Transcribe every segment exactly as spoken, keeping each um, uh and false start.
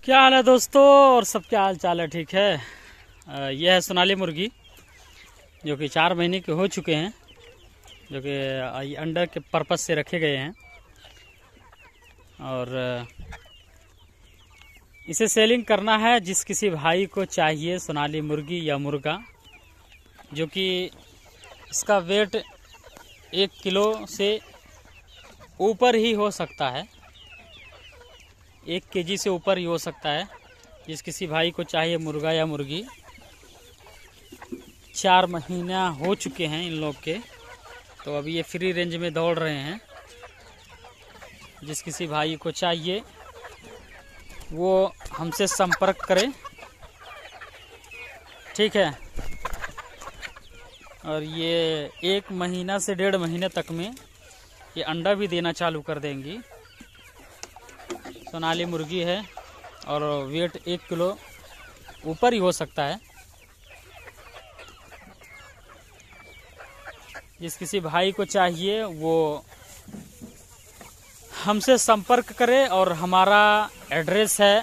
क्या हाल है दोस्तों, और सब क्या हाल चाल है? ठीक है। अ, यह है सोनाली मुर्गी जो कि चार महीने के हो चुके हैं, जो कि अंडर के पर्पस से रखे गए हैं। और अ, इसे सेलिंग करना है। जिस किसी भाई को चाहिए सोनाली मुर्गी या मुर्गा, जो कि इसका वेट एक किलो से ऊपर ही हो सकता है, एक केजी से ऊपर ही हो सकता है। जिस किसी भाई को चाहिए मुर्गा या मुर्गी, चार महीना हो चुके हैं इन लोग के, तो अभी ये फ्री रेंज में दौड़ रहे हैं। जिस किसी भाई को चाहिए वो हमसे संपर्क करें, ठीक है। और ये एक महीना से डेढ़ महीने तक में ये अंडा भी देना चालू कर देंगी। सोनाली मुर्गी है और वेट एक किलो ऊपर ही हो सकता है। जिस किसी भाई को चाहिए वो हमसे संपर्क करे। और हमारा एड्रेस है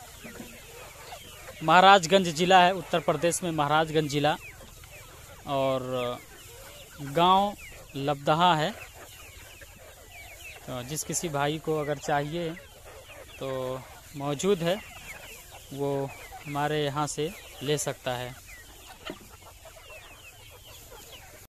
महाराजगंज जिला है, उत्तर प्रदेश में महाराजगंज जिला, और गांव लबदहा है। तो जिस किसी भाई को अगर चाहिए तो मौजूद है, वो हमारे यहाँ से ले सकता है।